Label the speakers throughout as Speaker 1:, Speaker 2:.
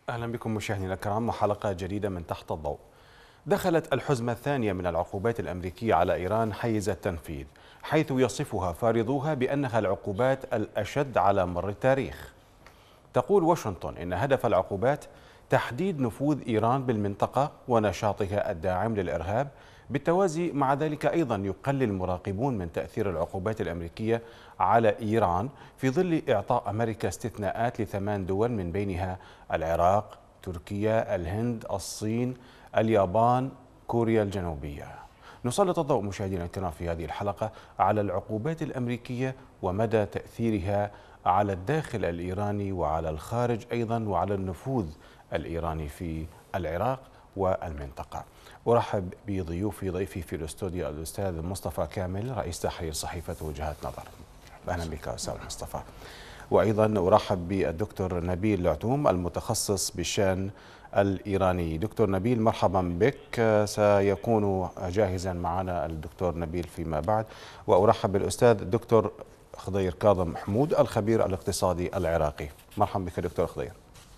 Speaker 1: أهلا بكم مشاهدينا الكرام وحلقة جديدة من تحت الضوء. دخلت الحزمة الثانية من العقوبات الأمريكية على إيران حيز التنفيذ، حيث يصفها فارضوها بأنها العقوبات الأشد على مر التاريخ. تقول واشنطن إن هدف العقوبات تحديد نفوذ إيران بالمنطقة ونشاطها الداعم للإرهاب. بالتوازي مع ذلك أيضا يقلل مراقبون من تأثير العقوبات الأمريكية على إيران في ظل إعطاء أمريكا استثناءات ل8 دول من بينها العراق، تركيا، الهند، الصين، اليابان، كوريا الجنوبية. نسلط الضوء مشاهدينا الكرام في هذه الحلقة على العقوبات الأمريكية ومدى تأثيرها على الداخل الإيراني وعلى الخارج أيضا وعلى النفوذ الإيراني في العراق والمنطقة. أرحب ضيفي في الاستوديو الأستاذ مصطفى كامل، رئيس تحرير صحيفة وجهات نظر. أهلا بك أستاذ مصطفى. وأيضا أرحب بالدكتور نبيل العتوم المتخصص بالشأن الإيراني. دكتور نبيل مرحبا بك، سيكون جاهزا معنا الدكتور نبيل فيما بعد. وأرحب بالأستاذ الدكتور خضير كاظم حمود الخبير الاقتصادي العراقي. مرحبا بك دكتور خضير.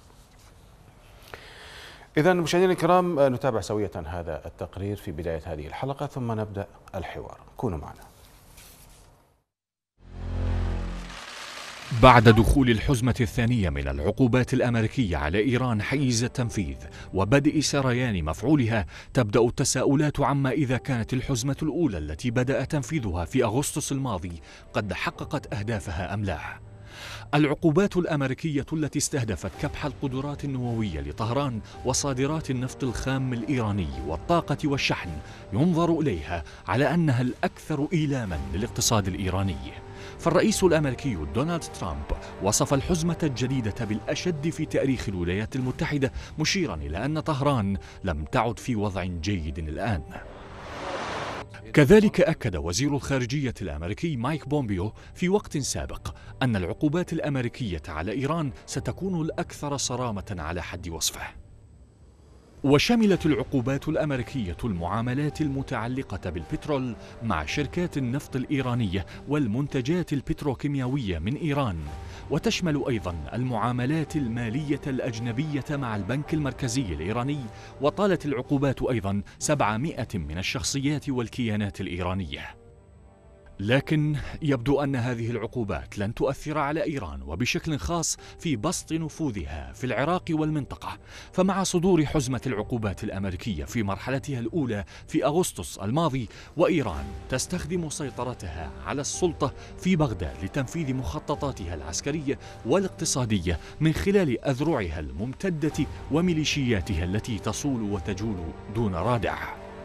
Speaker 1: إذا مشاهدينا الكرام نتابع سوية هذا التقرير في بداية هذه الحلقة ثم نبدأ الحوار. كونوا معنا.
Speaker 2: بعد دخول الحزمة الثانية من العقوبات الأمريكية على إيران حيز التنفيذ وبدء سريان مفعولها، تبدأ التساؤلات عما إذا كانت الحزمة الأولى التي بدأ تنفيذها في أغسطس الماضي قد حققت أهدافها أم لا. العقوبات الأمريكية التي استهدفت كبح القدرات النووية لطهران وصادرات النفط الخام الإيراني والطاقة والشحن ينظر إليها على أنها الأكثر إيلاما للاقتصاد الإيراني. فالرئيس الأمريكي دونالد ترامب وصف الحزمة الجديدة بالأشد في تاريخ الولايات المتحدة، مشيرا إلى أن طهران لم تعد في وضع جيد الآن. كذلك أكد وزير الخارجية الأمريكي مايك بومبيو في وقت سابق أن العقوبات الأمريكية على إيران ستكون الأكثر صرامة على حد وصفه. وشملت العقوبات الأمريكية المعاملات المتعلقة بالبترول مع شركات النفط الإيرانية والمنتجات البتروكيماوية من إيران، وتشمل أيضا المعاملات المالية الأجنبية مع البنك المركزي الإيراني. وطالت العقوبات أيضا 700 من الشخصيات والكيانات الإيرانية. لكن يبدو أن هذه العقوبات لن تؤثر على إيران وبشكل خاص في بسط نفوذها في العراق والمنطقة. فمع صدور حزمة العقوبات الأمريكية في مرحلتها الأولى في أغسطس الماضي، وإيران تستخدم سيطرتها على السلطة في بغداد لتنفيذ مخططاتها العسكرية والاقتصادية من خلال أذرعها الممتدة وميليشياتها التي تصول وتجول دون رادع.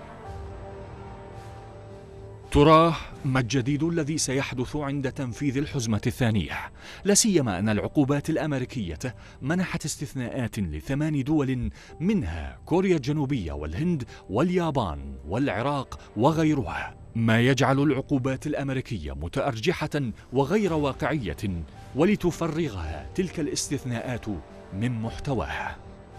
Speaker 2: تراه ما الجديد الذي سيحدث عند تنفيذ الحزمة الثانية؟ لا سيما أن العقوبات الأمريكية منحت استثناءات ل8 دول منها كوريا الجنوبية والهند واليابان والعراق وغيرها، ما يجعل العقوبات الأمريكية متأرجحة وغير واقعية، ولتفرغها تلك الاستثناءات من محتواها.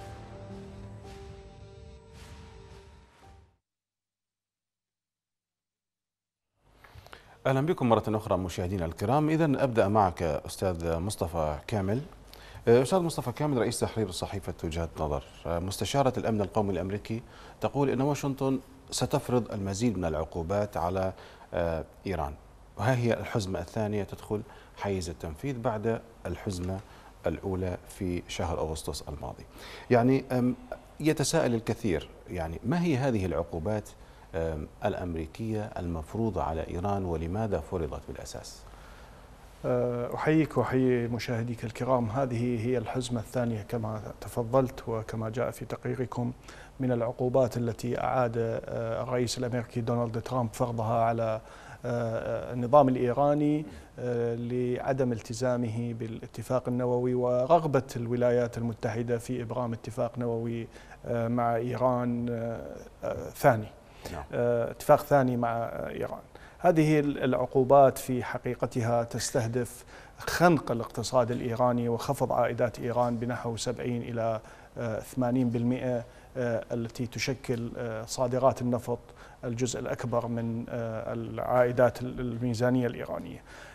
Speaker 1: أهلا بكم مرة أخرى مشاهدينا الكرام. إذا أبدأ معك أستاذ مصطفى كامل. أستاذ مصطفى كامل، رئيس تحرير صحيفة وجهات نظر. مستشارة الأمن القومي الأمريكي تقول أن واشنطن ستفرض المزيد من العقوبات على إيران، وها هي الحزمة الثانية تدخل حيز التنفيذ بعد الحزمة الأولى في شهر أغسطس الماضي. يعني يتساءل الكثير، يعني ما هي هذه العقوبات الأمريكية المفروضة على إيران ولماذا فرضت بالأساس؟
Speaker 3: أحييك وأحيي مشاهديك الكرام. هذه هي الحزمة الثانية كما تفضلت وكما جاء في تقريركم من العقوبات التي أعاد الرئيس الأمريكي دونالد ترامب فرضها على النظام الإيراني لعدم التزامه بالاتفاق النووي ورغبة الولايات المتحدة في إبرام اتفاق نووي مع إيران ثاني. اتفاق ثاني مع إيران. هذه العقوبات في حقيقتها تستهدف خنق الاقتصاد الإيراني وخفض عائدات إيران بنحو 70 إلى 80%، التي تشكل صادرات النفط الجزء الأكبر من العائدات الميزانية الإيرانية.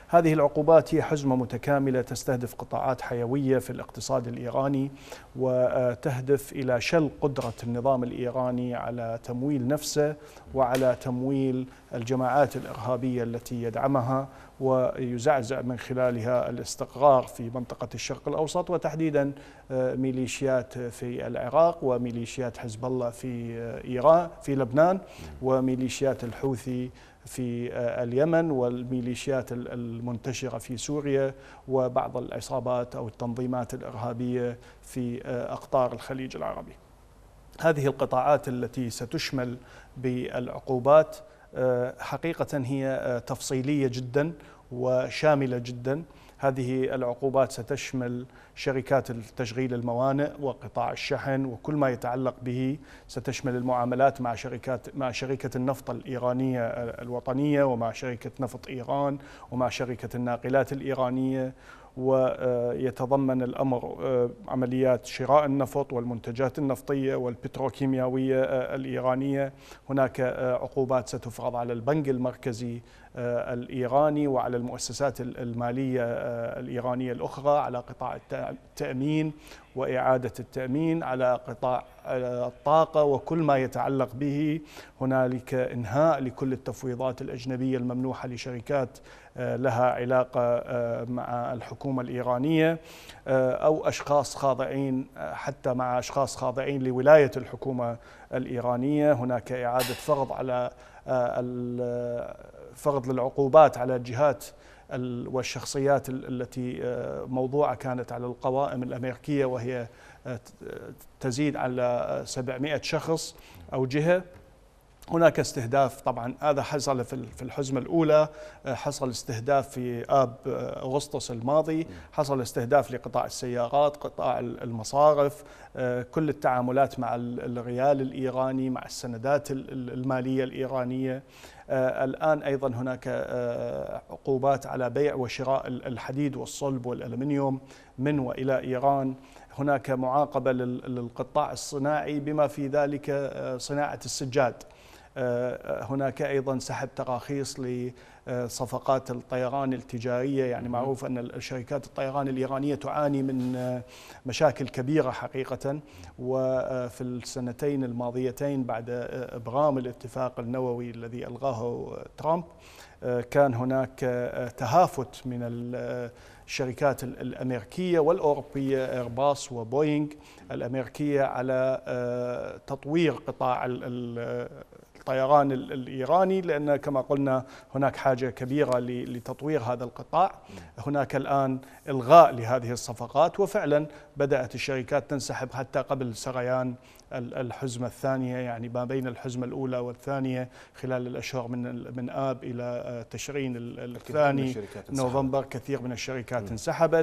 Speaker 3: هذه العقوبات هي حزمة متكاملة تستهدف قطاعات حيوية في الاقتصاد الإيراني، وتهدف إلى شل قدرة النظام الإيراني على تمويل نفسه وعلى تمويل الجماعات الإرهابية التي يدعمها، ويزعزع من خلالها الاستقرار في منطقة الشرق الأوسط، وتحديدا ميليشيات في العراق وميليشيات حزب الله في إيران في لبنان وميليشيات الحوثي في اليمن والميليشيات المنتشرة في سوريا وبعض العصابات أو التنظيمات الإرهابية في أقطار الخليج العربي. هذه القطاعات التي ستشمل بالعقوبات حقيقة هي تفصيلية جدا وشاملة جدا. هذه العقوبات ستشمل شركات تشغيل الموانئ وقطاع الشحن وكل ما يتعلق به، ستشمل المعاملات مع شركة النفط الإيرانية الوطنية ومع شركة نفط إيران ومع شركة الناقلات الإيرانية، ويتضمن الأمر عمليات شراء النفط والمنتجات النفطية والبتروكيميائية الإيرانية. هناك عقوبات ستفرض على البنك المركزي الإيراني وعلى المؤسسات المالية الإيرانية الأخرى، على قطاع التأمين وإعادة التأمين، على قطاع الطاقة وكل ما يتعلق به. هنالك إنهاء لكل التفويضات الأجنبية الممنوحة لشركات لها علاقة مع الحكومة الإيرانية أو أشخاص خاضعين، حتى مع أشخاص خاضعين لولاية الحكومة الإيرانية. هناك إعادة فرض للعقوبات على الجهات والشخصيات التي موضوعة كانت على القوائم الأمريكية، وهي تزيد على 700 شخص أو جهة. هناك استهداف، طبعا هذا حصل في الحزمة الأولى، حصل استهداف في آب أغسطس الماضي، حصل استهداف لقطاع السيارات، قطاع المصارف، كل التعاملات مع الريال الإيراني، مع السندات المالية الإيرانية. الآن أيضا هناك عقوبات على بيع وشراء الحديد والصلب والألمنيوم من وإلى إيران. هناك معاقبة للقطاع الصناعي بما في ذلك صناعة السجاد. هناك أيضا سحب تراخيص لصفقات الطيران التجارية. يعني معروف أن شركات الطيران الإيرانية تعاني من مشاكل كبيرة حقيقة، وفي السنتين الماضيتين بعد إبرام الاتفاق النووي الذي ألغاه ترامب كان هناك تهافت من الشركات الأمريكية والأوروبية، إيرباص وبوينغ الأمريكية، على تطوير قطاع الطيران الإيراني، لأن كما قلنا هناك حاجة كبيرة لتطوير هذا القطاع. هناك الآن إلغاء لهذه الصفقات، وفعلا بدأت الشركات تنسحب حتى قبل سريان الحزمة الثانية، يعني ما بين الحزمة الأولى والثانية خلال الأشهر من آب إلى تشرين الثاني نوفمبر كثير من الشركات انسحبت.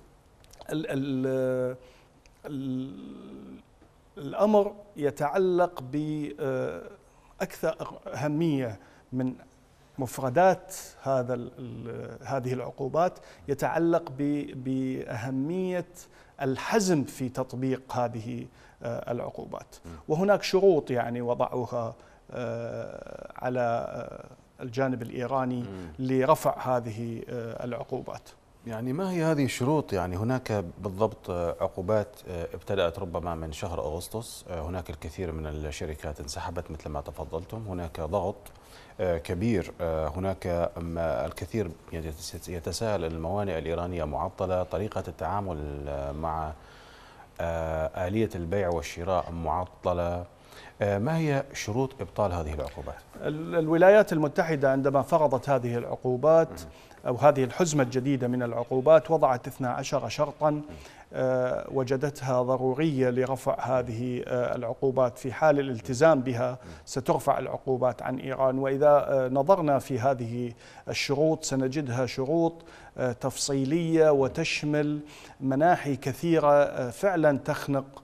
Speaker 3: الأمر يتعلق بأكثر أهمية من مفردات هذه العقوبات، يتعلق بأهمية الحزم في تطبيق هذه العقوبات. وهناك شروط يعني وضعوها على الجانب الإيراني لرفع هذه العقوبات.
Speaker 1: يعني ما هي هذه الشروط؟ يعني هناك بالضبط عقوبات ابتدأت ربما من شهر أغسطس، هناك الكثير من الشركات انسحبت مثل ما تفضلتم، هناك ضغط كبير، هناك الكثير يتساءل الموانئ الإيرانية معطلة، طريقة التعامل مع آلية البيع والشراء معطلة. ما هي شروط إبطال هذه العقوبات؟
Speaker 3: الولايات المتحدة عندما فرضت هذه العقوبات أو هذه الحزمة الجديدة من العقوبات وضعت 12 شرطا وجدتها ضرورية لرفع هذه العقوبات. في حال الالتزام بها سترفع العقوبات عن إيران. وإذا نظرنا في هذه الشروط سنجدها شروط تفصيلية وتشمل مناحي كثيرة فعلا تخنق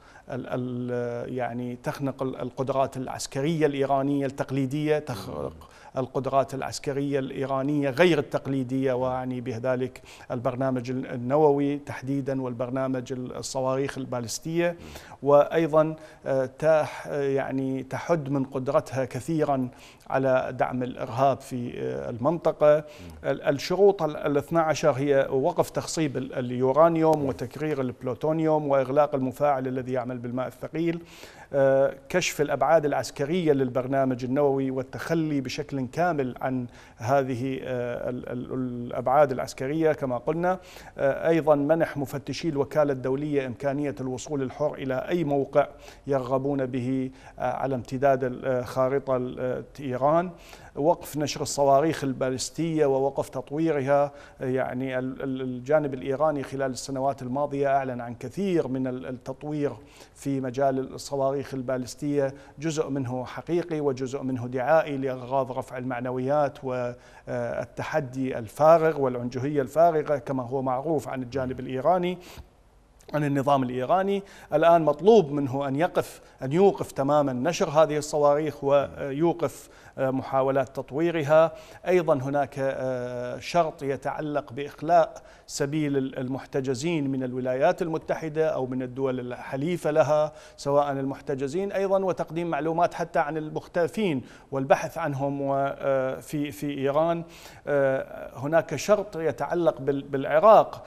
Speaker 3: القدرات العسكرية الإيرانية التقليدية، تخنق القدرات العسكرية الإيرانية غير التقليدية، وأعني بذلك البرنامج النووي تحديدا والبرنامج الصواريخ البالستية، وأيضا تحد من قدرتها كثيرا على دعم الإرهاب في المنطقة. الشروط 12 هي وقف تخصيب اليورانيوم وتكرير البلوتونيوم وإغلاق المفاعل الذي يعمل بالماء الثقيل، كشف الأبعاد العسكرية للبرنامج النووي والتخلي بشكل كامل عن هذه الأبعاد العسكرية كما قلنا. أيضا منح مفتشي الوكالة الدولية إمكانية الوصول الحر إلى أي موقع يرغبون به على امتداد خارطة إيران. وقف نشر الصواريخ البالستية ووقف تطويرها. يعني الجانب الإيراني خلال السنوات الماضية أعلن عن كثير من التطوير في مجال الصواريخ البالستية، جزء منه حقيقي وجزء منه دعائي لأغراض رفع المعنويات والتحدي الفارغ والعنجهية الفارغة كما هو معروف عن الجانب الإيراني، عن النظام الإيراني. الآن مطلوب منه أن يوقف تماما نشر هذه الصواريخ ويوقف محاولات تطويرها. أيضا هناك شرط يتعلق بإخلاء سبيل المحتجزين من الولايات المتحدة أو من الدول الحليفة لها سواء المحتجزين، أيضا وتقديم معلومات حتى عن المختفين والبحث عنهم في إيران. هناك شرط يتعلق بالعراق،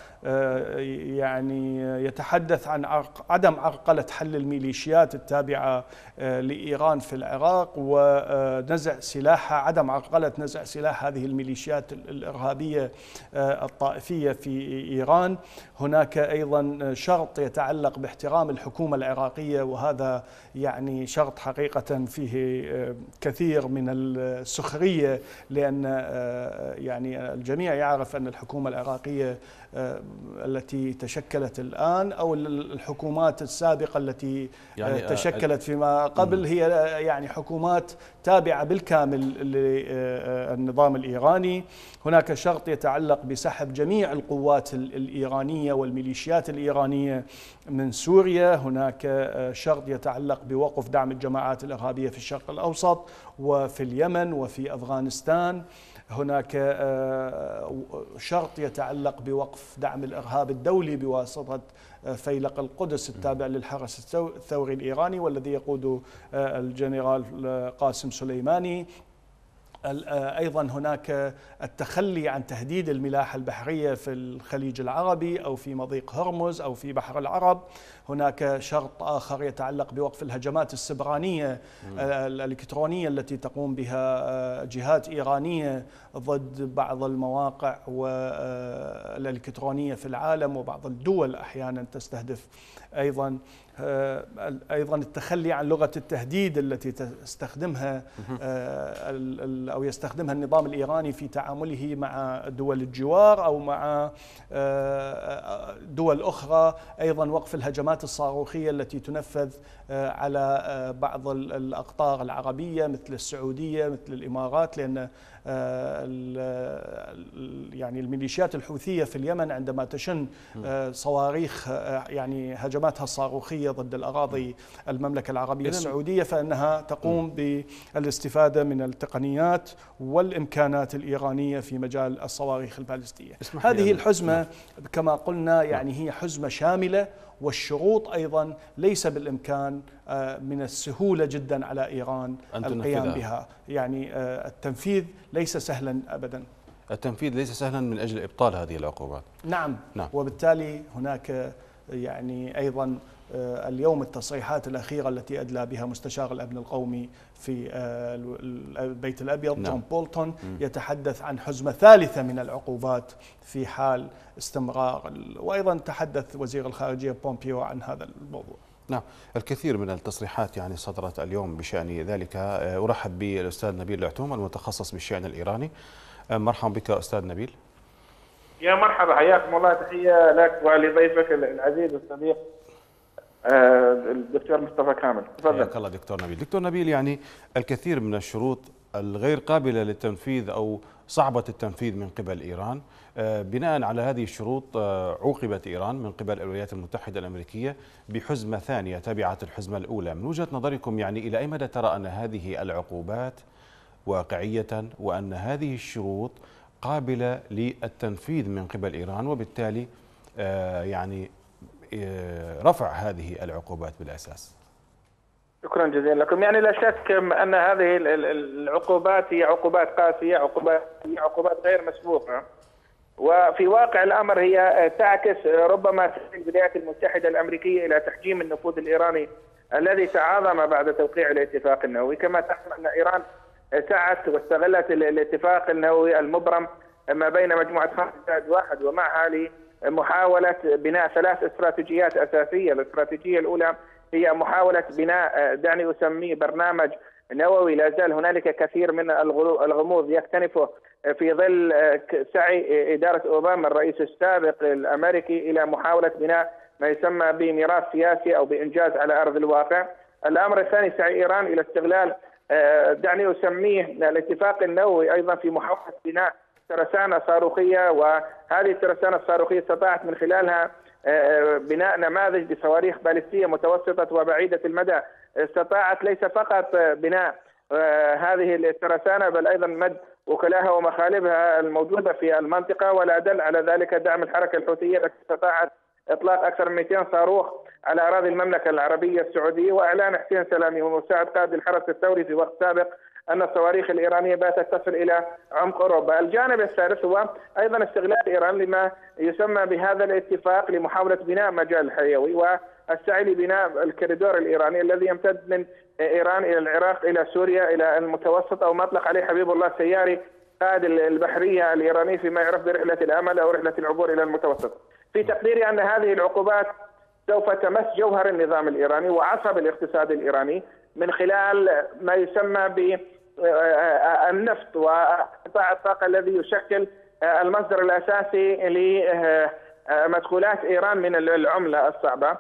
Speaker 3: يعني يتحدث عن عدم عرقلة حل الميليشيات التابعة لإيران في العراق ونزع سلاحها، عدم عرقلة نزع سلاح هذه الميليشيات الإرهابية الطائفية في إيران. هناك أيضا شرط يتعلق باحترام الحكومة العراقية، وهذا يعني شرط حقيقة فيه كثير من السخرية، لأن يعني الجميع يعرف أن الحكومة العراقية التي تشكلت الآن أو الحكومات السابقة التي يعني تشكلت فيما قبل هي يعني حكومات تابعة بالكامل للنظام الإيراني. هناك شرط يتعلق بسحب جميع القوات الإيرانية والميليشيات الإيرانية من سوريا. هناك شرط يتعلق بوقف دعم الجماعات الإرهابية في الشرق الأوسط وفي اليمن وفي أفغانستان. هناك شرط يتعلق بوقف دعم الإرهاب الدولي بواسطة فيلق القدس التابع للحرس الثوري الإيراني والذي يقود الجنرال قاسم سليماني. أيضا هناك التخلي عن تهديد الملاحة البحرية في الخليج العربي أو في مضيق هرمز أو في بحر العرب. هناك شرط آخر يتعلق بوقف الهجمات السبرانية الإلكترونية التي تقوم بها جهات إيرانية ضد بعض المواقع الإلكترونية في العالم وبعض الدول أحيانا تستهدف. أيضا التخلي عن لغة التهديد التي تستخدمها أو يستخدمها النظام الإيراني في تعامله مع دول الجوار أو مع دول أخرى. أيضا وقف الهجمات الصاروخية التي تنفذ على بعض الأقطار العربية مثل السعودية مثل الإمارات، لأن يعني الميليشيات الحوثية في اليمن عندما تشن صواريخ يعني هجماتها الصاروخية ضد الأراضي المملكة العربية السعودية فإنها تقوم بالاستفادة من التقنيات والإمكانات الإيرانية في مجال الصواريخ البالستية. هذه الحزمة كما قلنا يعني هي حزمة شاملة، والشروط أيضا ليس بالإمكان من السهولة جدا على إيران القيام بها. يعني التنفيذ ليس سهلا أبدا.
Speaker 1: التنفيذ ليس سهلا من أجل إبطال هذه العقوبات.
Speaker 3: نعم. وبالتالي هناك يعني أيضا اليوم التصريحات الأخيرة التي أدلى بها مستشار الأمن القومي في البيت الأبيض توم بولتون يتحدث عن حزمة ثالثة من العقوبات في حال استمرار، وأيضا تحدث وزير الخارجية بومبيو عن هذا الموضوع.
Speaker 1: نعم، الكثير من التصريحات يعني صدرت اليوم بشأن ذلك. أرحب بالأستاذ نبيل العتوم المتخصص بالشأن الإيراني. مرحبا بك أستاذ نبيل.
Speaker 4: يا مرحبا، حياكم الله. تحية لك ولضيفك العزيز والصديق الدكتور مصطفى كامل. تفضل.
Speaker 1: حياك الله دكتور نبيل. دكتور نبيل، يعني الكثير من الشروط الغير قابلة للتنفيذ أو صعبة التنفيذ من قبل إيران، بناء على هذه الشروط عوقبت إيران من قبل الولايات المتحدة الأمريكية بحزمة ثانية تبعت الحزمة الأولى. من وجهة نظركم يعني إلى أي مدى ترى أن هذه العقوبات واقعية وأن هذه الشروط قابلة للتنفيذ من قبل إيران، وبالتالي يعني رفع هذه العقوبات بالأساس؟
Speaker 4: شكرا جزيلا لكم. يعني لا شك أن هذه العقوبات هي عقوبات قاسية، عقوبات غير مسبوقة، وفي واقع الأمر هي تعكس ربما الولايات المتحدة الأمريكية إلى تحجيم النفوذ الإيراني الذي تعاظم بعد توقيع الاتفاق النووي. كما تعلم أن إيران سعت واستغلت الاتفاق النووي المبرم ما بين مجموعة 5+1 ومعها لمحاولة بناء 3 استراتيجيات أساسية. الاستراتيجية الأولى هي محاولة بناء دعني أسميه برنامج نووي لا زال هنالك كثير من الغموض يكتنفه في ظل سعي إدارة أوباما الرئيس السابق الأمريكي إلى محاولة بناء ما يسمى بميراث سياسي أو بإنجاز على أرض الواقع. الأمر الثاني سعي إيران إلى استغلال دعني أسميه الاتفاق النووي أيضا في محاولة بناء ترسانة صاروخية، وهذه الترسانة الصاروخية استطاعت من خلالها بناء نماذج بصواريخ باليستية متوسطة وبعيدة المدى. استطاعت ليس فقط بناء هذه الترسانة بل أيضا مد وكلاها ومخالبها الموجودة في المنطقة، ولا دل على ذلك دعم الحركة الحوثية التي استطاعت إطلاق أكثر من 200 صاروخ على أراضي المملكة العربية السعودية. وإعلان حسين سلامي ومساعد قائد الحرس الثوري في وقت سابق أن الصواريخ الإيرانية باتت تصل إلى عمق أوروبا. الجانب الثالث هو أيضا استغلال إيران لما يسمى بهذا الاتفاق لمحاولة بناء مجال حيوي والسعي لبناء الكوريدور الإيراني الذي يمتد من إيران إلى العراق إلى سوريا إلى المتوسط، أو ما أطلق عليه حبيب الله السياري قائد البحرية الإيراني فيما يعرف برحلة الأمل أو رحلة العبور إلى المتوسط. في تقديري أن هذه العقوبات سوف تمس جوهر النظام الإيراني وعصب الاقتصاد الإيراني من خلال ما يسمى بالنفط وقطاع الطاقة الذي يشكل المصدر الأساسي لمدخولات إيران من العملة الصعبة.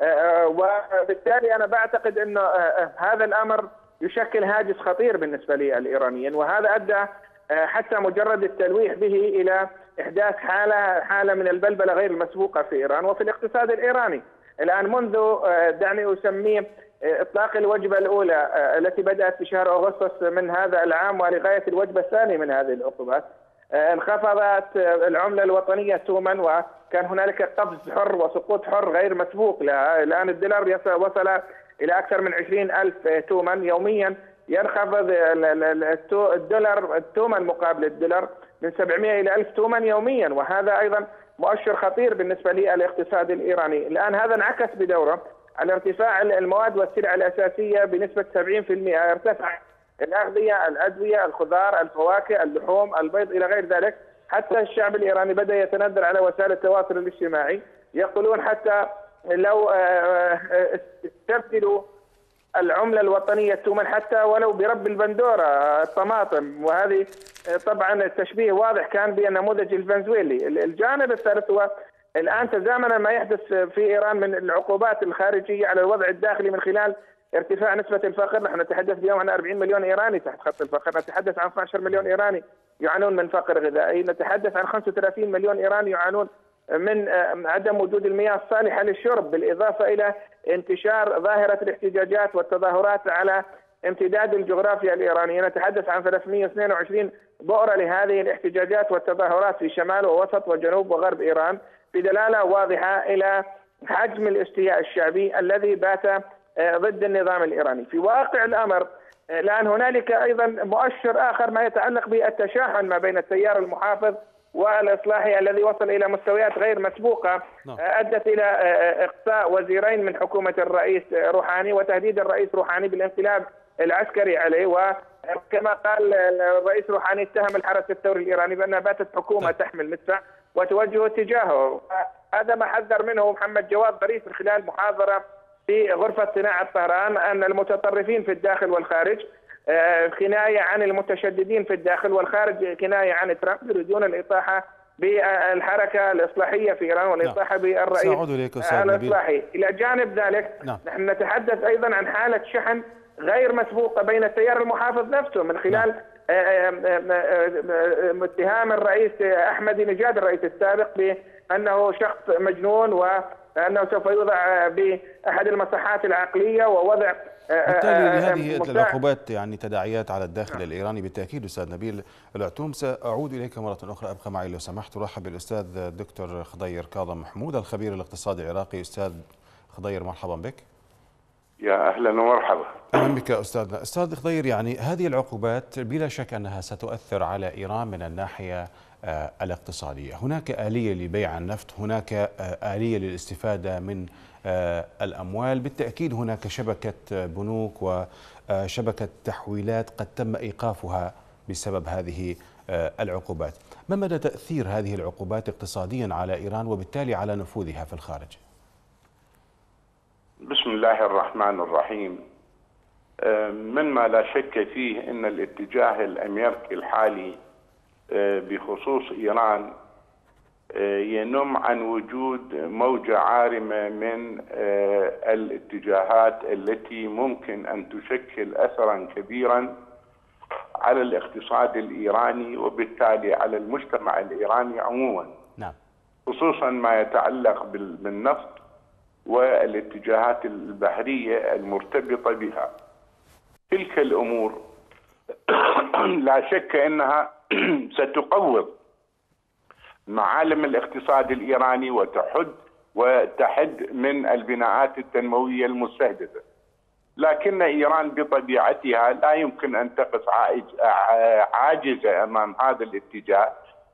Speaker 4: وبالتالي أنا بعتقد أن هذا الأمر يشكل هاجس خطير بالنسبة للإيرانيين، وهذا أدى حتى مجرد التلويح به إلى إحداث حالة من البلبلة غير المسبوقة في إيران وفي الاقتصاد الإيراني. الآن منذ دعني أسميه إطلاق الوجبة الأولى التي بدأت في شهر أغسطس من هذا العام ولغاية الوجبة الثانية من هذه العقوبات انخفضت العملة الوطنية توما، وكان هنالك قفز حر وسقوط حر غير مسبوق لها. الآن الدولار وصل إلى أكثر من 20,000 توما يوميا، ينخفض الدولار التومن مقابل الدولار من 700 إلى 1000 تومن يوميا، وهذا أيضا مؤشر خطير بالنسبة للاقتصاد الإيراني. الآن هذا انعكس بدوره على ارتفاع المواد والسلع الأساسية بنسبة 70%. ارتفع الأغذية، الأدوية، الخضار، الفواكه، اللحوم، البيض إلى غير ذلك. حتى الشعب الإيراني بدأ يتندر على وسائل التواصل الاجتماعي، يقولون حتى لو استبدلوا العملة الوطنية التومن حتى ولو برب البندورة الطماطم، وهذه طبعا التشبيه واضح كان بالنموذج الفنزويلي. الجانب الثالث هو الآن تزامن ما يحدث في إيران من العقوبات الخارجية على الوضع الداخلي من خلال ارتفاع نسبة الفقر. نحن نتحدث اليوم عن 40 مليون إيراني تحت خط الفقر، نتحدث عن 12 مليون إيراني يعانون من فقر غذائي، نتحدث عن 35 مليون إيراني يعانون من عدم وجود المياه الصالحة للشرب، بالإضافة إلى انتشار ظاهرة الاحتجاجات والتظاهرات على امتداد الجغرافيا الإيرانية. نتحدث عن 322 بؤرة لهذه الاحتجاجات والتظاهرات في شمال ووسط وجنوب وغرب إيران، بدلالة واضحة إلى حجم الاستياء الشعبي الذي بات ضد النظام الإيراني. في واقع الأمر الآن هنالك أيضا مؤشر آخر ما يتعلق بالتشاحن ما بين التيار المحافظ والإصلاحي الذي وصل إلى مستويات غير مسبوقة أدت إلى إقصاء وزيرين من حكومة الرئيس روحاني وتهديد الرئيس روحاني بالانقلاب العسكري عليه. وكما قال الرئيس روحاني اتهم الحرس الثوري الإيراني بأنها باتت حكومة تحمل مدفع وتوجه اتجاهه. هذا ما حذر منه محمد جواد ظريف من خلال محاضرة في غرفة صناعة طهران، أن المتطرفين في الداخل والخارج كناية عن المتشددين في الداخل، والخارج كناية عن ترامب، يريدون الإطاحة بالحركة الإصلاحية في إيران والإطاحة بالرئيس الإصلاحي. إلى جانب ذلك نحن نتحدث أيضا عن حالة شحن غير مسبوقة بين التيار المحافظ نفسه من خلال اتهام الرئيس أحمدي نجاد الرئيس السابق بأنه شخص مجنون وأنه سوف يوضع بأحد المصحات العقلية ووضع.
Speaker 1: بالتالي لهذه العقوبات يعني تداعيات على الداخل الإيراني بالتأكيد. أستاذ نبيل العتوم، سأعود إليك مرة أخرى، أبقى معي لو سمحت. أرحب بالأستاذ الدكتور خضير كاظم محمود الخبير الاقتصادي العراقي. أستاذ خضير مرحبا بك.
Speaker 5: يا أهلا ومرحبا.
Speaker 1: أهلا بك أستاذنا. أستاذ خضير، يعني هذه العقوبات بلا شك أنها ستؤثر على إيران من الناحية الاقتصادية. هناك آلية لبيع النفط، هناك آلية للاستفادة من الأموال، بالتأكيد هناك شبكة بنوك وشبكة تحويلات قد تم إيقافها بسبب هذه العقوبات. ما مدى تأثير هذه العقوبات اقتصاديا على إيران وبالتالي على نفوذها في الخارج؟
Speaker 5: بسم الله الرحمن الرحيم. مما لا شك فيه أن الاتجاه الأمريكي الحالي بخصوص إيران ينم عن وجود موجة عارمة من الاتجاهات التي ممكن أن تشكل أثرا كبيرا على الاقتصاد الإيراني وبالتالي على المجتمع الإيراني عموما.
Speaker 1: نعم.
Speaker 5: خصوصا ما يتعلق بالنفط والاتجاهات البحرية المرتبطة بها. تلك الأمور لا شك أنها ستقوض معالم الاقتصاد الإيراني وتحد من البناءات التنموية المستهدفة. لكن إيران بطبيعتها لا يمكن أن تقف عاجزة أمام هذا الاتجاه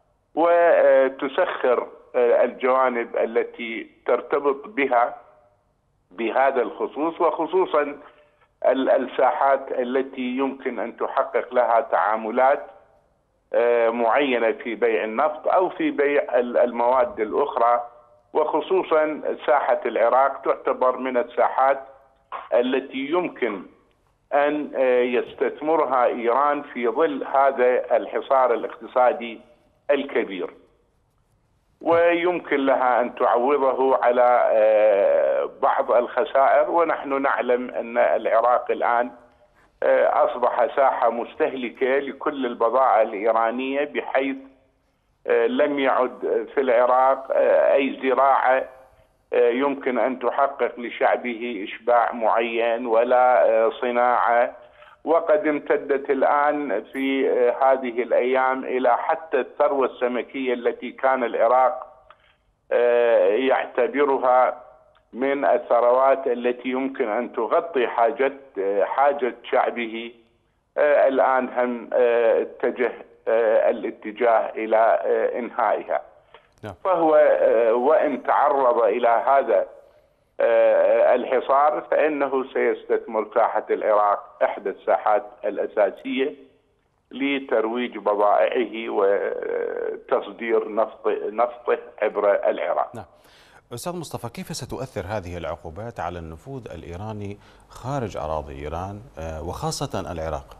Speaker 5: وتسخر الجوانب التي ترتبط بها بهذا الخصوص، وخصوصا الساحات التي يمكن أن تحقق لها تعاملات معينة في بيع النفط أو في بيع المواد الأخرى. وخصوصا ساحة العراق تعتبر من الساحات التي يمكن أن يستثمرها إيران في ظل هذا الحصار الاقتصادي الكبير، ويمكن لها أن تعوضه على بعض الخسائر. ونحن نعلم أن العراق الآن أصبح ساحة مستهلكة لكل البضائع الإيرانية، بحيث لم يعد في العراق أي زراعة يمكن أن تحقق لشعبه إشباع معين ولا صناعة. وقد امتدت الآن في هذه الأيام إلى حتى الثروة السمكية التي كان العراق يعتبرها من الثروات التي يمكن أن تغطي حاجة شعبه. الآن هم اتجه الاتجاه إلى إنهائها. فهو وإن تعرض إلى هذا الحصار فإنه سيستثمر ساحة العراق إحدى الساحات الأساسية لترويج بضائعه وتصدير نفطه عبر العراق.
Speaker 1: نعم. أستاذ مصطفى، كيف ستؤثر هذه العقوبات على النفوذ الإيراني خارج أراضي إيران وخاصة العراق؟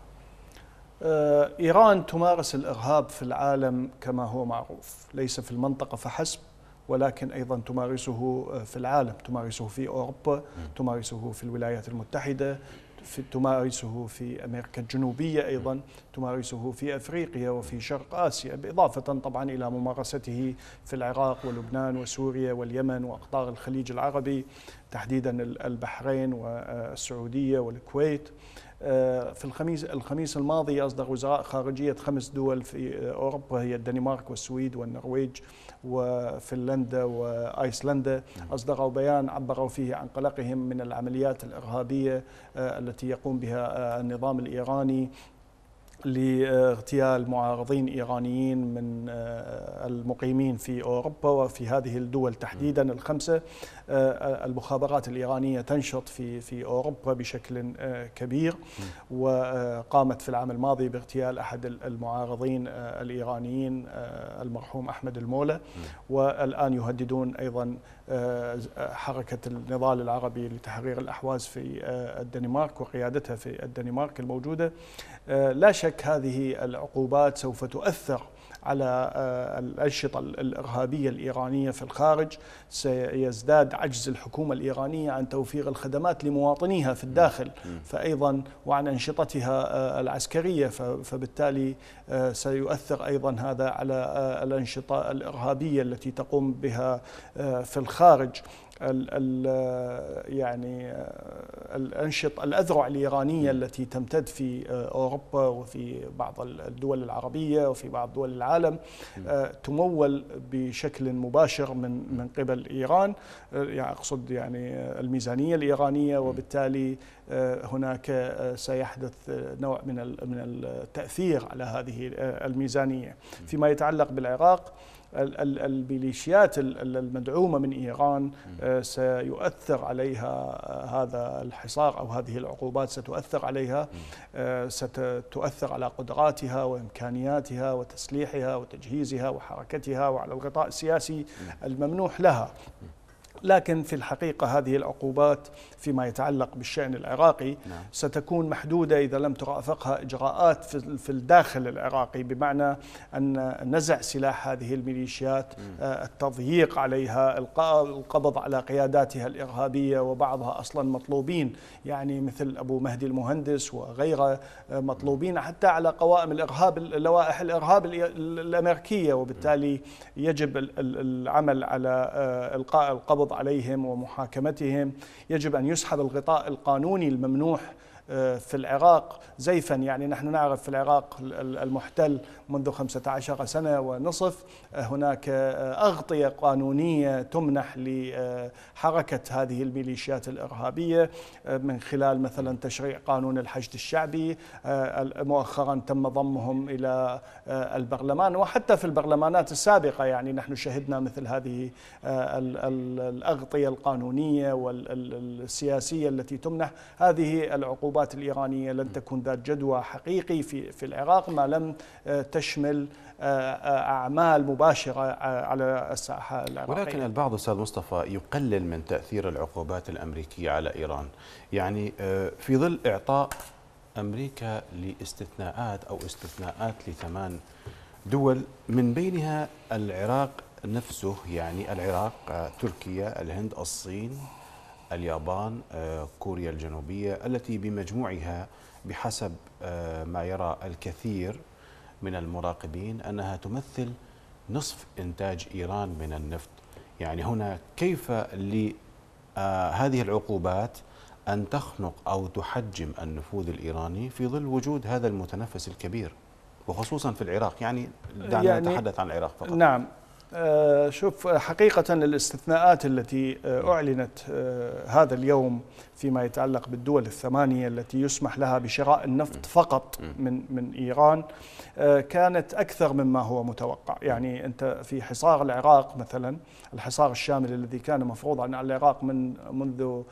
Speaker 3: إيران تمارس الإرهاب في العالم كما هو معروف، ليس في المنطقة فحسب ولكن أيضا تمارسه في العالم، تمارسه في أوروبا، تمارسه في الولايات المتحدة، تمارسه في أمريكا الجنوبية، أيضا تمارسه في أفريقيا وفي شرق آسيا، بالإضافة طبعا إلى ممارسته في العراق ولبنان وسوريا واليمن وأقطار الخليج العربي، تحديدا البحرين والسعودية والكويت. في الخميس الماضي أصدر وزراء خارجية 5 دول في أوروبا هي الدنمارك والسويد والنرويج وفنلندا وآيسلندا، أصدروا بيان عبروا فيه عن قلقهم من العمليات الإرهابية التي يقوم بها النظام الإيراني لاغتيال معارضين إيرانيين من المقيمين في أوروبا وفي هذه الدول تحديدا ال5. المخابرات الإيرانية تنشط في أوروبا بشكل كبير، وقامت في العام الماضي باغتيال أحد المعارضين الإيرانيين المرحوم أحمد المولى، والآن يهددون أيضا حركة النضال العربي لتحرير الأحواز في الدنمارك وقيادتها في الدنمارك الموجودة. لا شك هذه العقوبات سوف تؤثر على الأنشطة الإرهابية الإيرانية في الخارج، سيزداد عجز الحكومة الإيرانية عن توفير الخدمات لمواطنيها في الداخل، فأيضا وعن أنشطتها العسكرية، فبالتالي سيؤثر أيضا هذا على الأنشطة الإرهابية التي تقوم بها في الخارج. يعني الأنشطة الأذرع الإيرانية التي تمتد في أوروبا وفي بعض الدول العربية وفي بعض دول العالم تمول بشكل مباشر من قبل إيران، يعني أقصد يعني الميزانية الإيرانية، وبالتالي هناك سيحدث نوع من التأثير على هذه الميزانية. فيما يتعلق بالعراق، الميليشيات المدعومة من إيران سيؤثر عليها هذا الحصار أو هذه العقوبات، ستؤثر عليها، ستؤثر على قدراتها وإمكانياتها وتسليحها وتجهيزها وحركتها وعلى الغطاء السياسي الممنوح لها. لكن في الحقيقة هذه العقوبات فيما يتعلق بالشأن العراقي ستكون محدودة إذا لم ترافقها إجراءات في الداخل العراقي، بمعنى أن نزع سلاح هذه الميليشيات، التضييق عليها، القبض على قياداتها الإرهابية، وبعضها أصلا مطلوبين، يعني مثل أبو مهدي المهندس وغيره مطلوبين حتى على قوائم الإرهاب، لوائح الإرهاب الأمريكية، وبالتالي يجب العمل على إلقاء القبض عليهم ومحاكمتهم. يجب أن يسحب الغطاء القانوني الممنوح في العراق زيفا. يعني نحن نعرف في العراق المحتل منذ 15 سنة ونصف هناك أغطية قانونية تمنح لحركة هذه الميليشيات الإرهابية من خلال مثلا تشريع قانون الحشد الشعبي. مؤخرا تم ضمهم إلى البرلمان، وحتى في البرلمانات السابقة يعني نحن شهدنا مثل هذه الأغطية القانونية والسياسية التي تمنح. هذه العقوبات الإيرانية لن تكون ذات جدوى حقيقي في العراق ما لم تشمل أعمال مباشرة على الساحة العراقية.
Speaker 1: ولكن البعض أستاذ مصطفى يقلل من تأثير العقوبات الأمريكية على إيران، يعني في ظل إعطاء أمريكا لاستثناءات أو استثناءات ل8 دول من بينها العراق نفسه، يعني العراق، تركيا، الهند، الصين، اليابان، كوريا الجنوبية، التي بمجموعها بحسب ما يرى الكثير من المراقبين أنها تمثل نصف إنتاج إيران من النفط. يعني هنا كيف لهذه العقوبات أن تخنق أو تحجم النفوذ الإيراني في ظل وجود هذا المتنفس الكبير، وخصوصا في العراق؟ يعني دعنا نتحدث عن العراق فقط.
Speaker 3: نعم، شوف، حقيقة الاستثناءات التي أعلنت هذا اليوم فيما يتعلق بالدول الثمانية التي يسمح لها بشراء النفط فقط من إيران كانت أكثر مما هو متوقع. يعني أنت في حصار العراق مثلا، الحصار الشامل الذي كان مفروضا على العراق منذ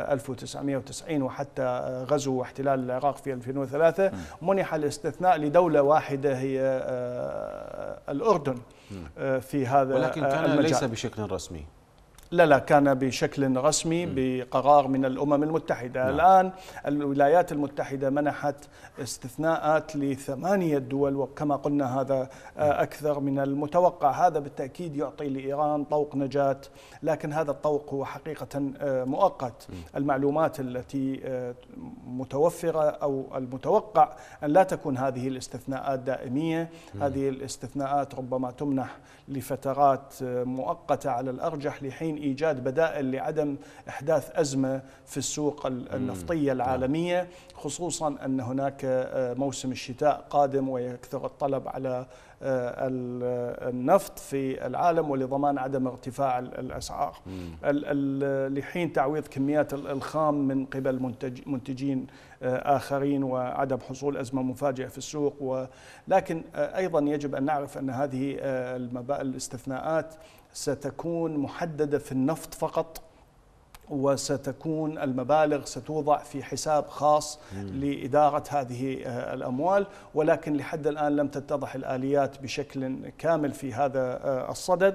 Speaker 3: 1990 وحتى غزو واحتلال العراق في 2003، منح الاستثناء لدولة واحدة هي الأردن في هذا،
Speaker 1: ولكن كان المجال ليس بشكل رسمي.
Speaker 3: لا، كان بشكل رسمي بقرار من الأمم المتحدة. الآن الولايات المتحدة منحت استثناءات ل8 دول، وكما قلنا هذا أكثر من المتوقع. هذا بالتأكيد يعطي لإيران طوق نجاة، لكن هذا الطوق هو حقيقة مؤقت. المعلومات التي متوفرة أو المتوقع أن لا تكون هذه الاستثناءات دائمية. هذه الاستثناءات ربما تمنح لفترات مؤقتة على الأرجح لحين إيجاد بدائل لعدم إحداث أزمة في السوق النفطية العالمية، خصوصا أن هناك موسم الشتاء قادم ويكثر الطلب على النفط في العالم، ولضمان عدم ارتفاع الأسعار لحين تعويض كميات الخام من قبل منتجين آخرين وعدم حصول أزمة مفاجئة في السوق. لكن أيضا يجب أن نعرف أن هذه الاستثناءات ستكون محددة في النفط فقط، وستكون المبالغ ستوضع في حساب خاص لإدارة هذه الأموال، ولكن لحد الآن لم تتضح الآليات بشكل كامل في هذا الصدد.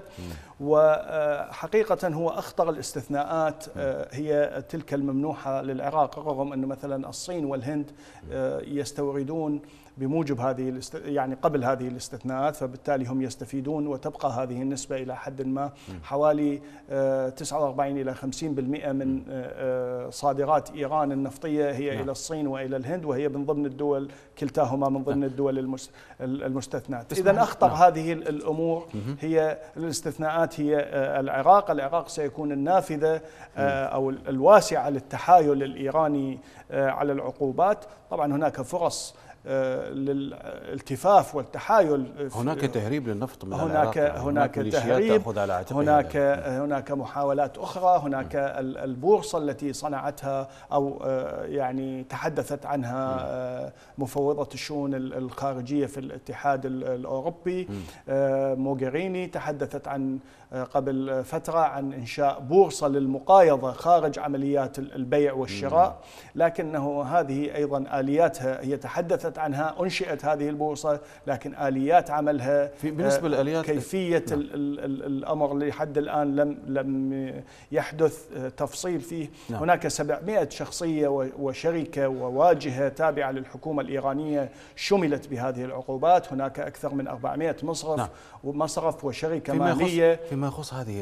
Speaker 3: وحقيقة هو أخطر الاستثناءات هي تلك الممنوحة للعراق، رغم أن مثلا الصين والهند يستوردون بموجب هذه يعني قبل هذه الاستثناءات، فبالتالي هم يستفيدون، وتبقى هذه النسبة إلى حد ما حوالي 49 إلى 50% من صادرات إيران النفطية هي إلى الصين وإلى الهند، وهي من ضمن الدول، كلتاهما من ضمن الدول المستثنات. إذن أخطر هذه الأمور هي الاستثناءات هي العراق سيكون النافذة أو الواسعة للتحايل الإيراني على العقوبات. طبعا هناك فرص للالتفاف والتحايل،
Speaker 1: هناك تهريب للنفط من
Speaker 3: هناك تهريب، هناك محاولات أخرى، هناك البورصة التي صنعتها أو يعني تحدثت عنها مفوضة الشؤون الخارجية في الاتحاد الأوروبي موغريني، تحدثت عن قبل فترة عن إنشاء بورصة للمقايضة خارج عمليات البيع والشراء، لكنه هذه أيضا آلياتها هي تحدثت عنها، أنشئت هذه البورصة لكن آليات عملها
Speaker 1: بالنسبة للآليات
Speaker 3: كيفية الأمر لحد الآن لم يحدث تفصيل فيه. هناك 700 شخصية وشركة وواجهة تابعة للحكومة الإيرانية شملت بهذه العقوبات، هناك أكثر من 400 مصرف وشركة مالية.
Speaker 1: فيما يخص هذه